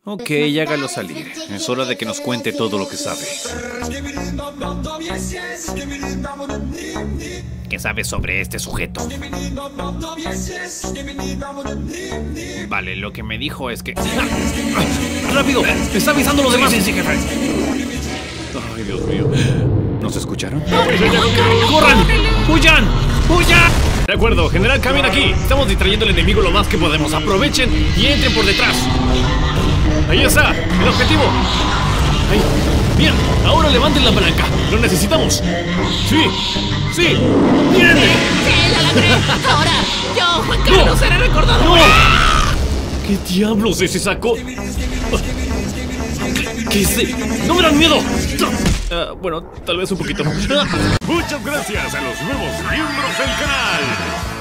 Ok, hágalo salir. Es hora de que nos cuente todo lo que sabe. ¿Qué sabes sobre este sujeto? Vale, lo que me dijo es que... ¡Rápido! ¡Me está avisando los demás! Sí, jefe. Ay, Dios mío. ¿Nos escucharon? ¡Corran! ¡Huyan! ¡Huyan! De acuerdo, general, camina aquí. Estamos distrayendo al enemigo lo más que podemos. Aprovechen y entren por detrás. Ahí está, el objetivo. Ahí. Bien, ahora levanten la palanca. Lo necesitamos. Sí, sí. ¡Bien! ¡Sí, la logré! Ahora, yo, Juan Carlos, seré recordado. ¡No! ¿Qué diablos es ese saco? ¿Qué es? ¡No me dan miedo! Bueno, tal vez un poquito. Muchas gracias a los nuevos miembros del canal.